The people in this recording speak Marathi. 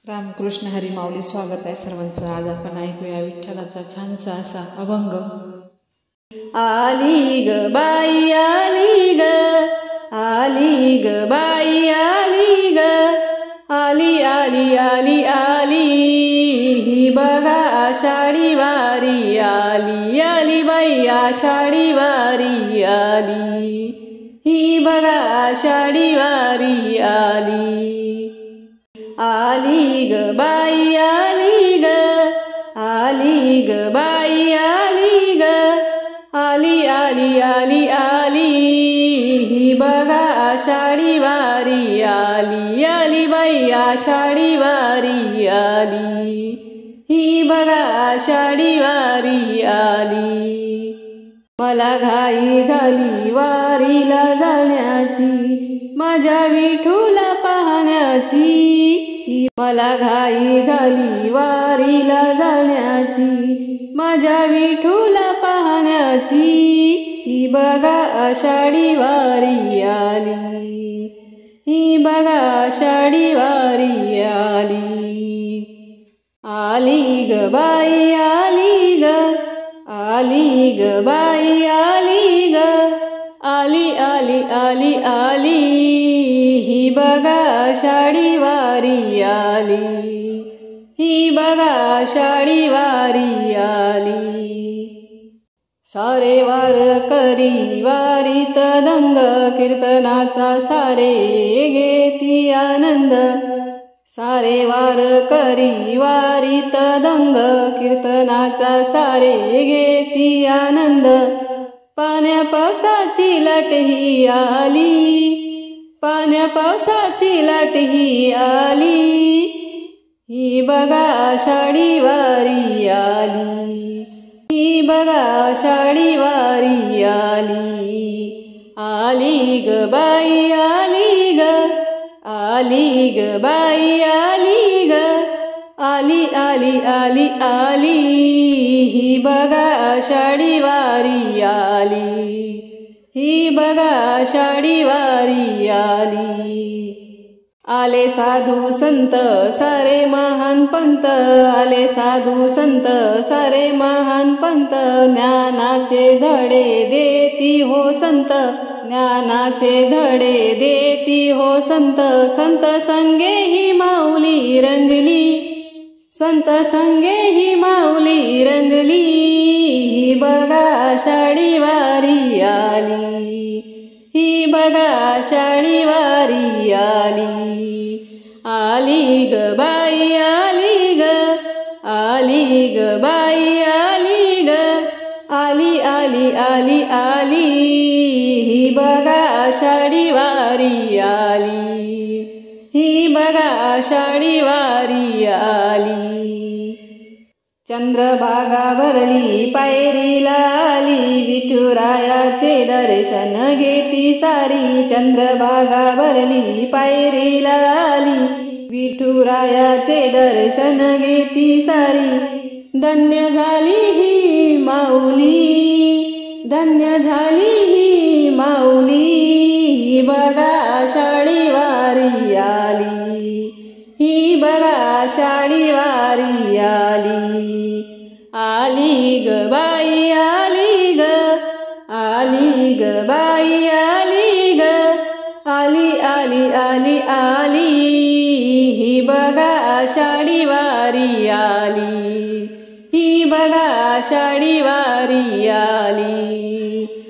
रामकृष्ण हरी माऊली. स्वागत आहे सर्वांचं. आज आपण ऐकूया विठ्ठलाचा छानसा असा अभंग. आली ग बाई आली ग, आली ग बाई आली ग, आली आली आली आली, ही बघा आषाढी वारी आली, आली बाई आषाढी वारी आली, ही बघा आषाढी वारी आली. आली ग बाई आली ग, आली ग बाई आली ग, आली आली आली आली, ही बघा आषाढी वारी आली, आली बाई आषाढी वारी आली, ही बघा आषाढी वारी आली. मला घाई झाली वारीला जाण्याची, माझ्या विठूला पाहण्याची, मला घाई झाली वारीला जाण्याची, माझ्या विठूला पाहण्याची, ही बघा आषाढी वारी आली, ही बघा आषाढी वारी आली. आली ग बाई आली ग, आली ग बाई आली ग, आली आली आली आली, ही बघा आषाढी वारी आली, ही बघा आषाढी वारी आली. सारे वार करी वारीत दंग, कीर्तनाचा सारे घेती आनंद, सारे वार करी वारीत दंग, कीर्तनाचा सारे घेती आनंद. पाण्या पावसाची लाट ही आली, पाण्या पावसाची लाट ही आली, ही बघा आषाढी वारी आली, ही बघा आषाढी वारी आली. आली ग बाई आली ग, आली ग बाई आली ग, आली आली आली आली, ही बघा आषाढी वारी आली, ही बघा आषाढी वारी आली. आले साधू संत सारे महान पंत, आले साधू संत सारे महान पंत, ज्ञानाचे धडे देती हो संत, ज्ञानाचे धडे देती हो संत. संत संगे ही माऊली रंगली, संत संगे ही माऊली रंगली, ही बघा आषाढी वारी आली, ही बघा आषाढी वारी आली. आली ग बाई आली ग, आली ग बाई आली ग, आली आली आली आली, ही बघा आषाढी वारी आली, ही बघा आषाढी वारी आली. चंद्रभागा भरली पायरीला आली, विठुरायाचे दर्शन घेती सारी, चंद्रभागा भरली पायरीला आली, विठुरायाचे दर्शन घेती सारी. धन्य झाली ही माऊली, धन्य झाली ही माऊली, ही बघा आषाढी वारी आली, ही बघा आषाढी वारी आली. आली ग बाई आली ग, आली ग बाई आली ग, आली आली आली आली, ही बघा आषाढी वारी आली, ही बघा आषाढी वारी आली.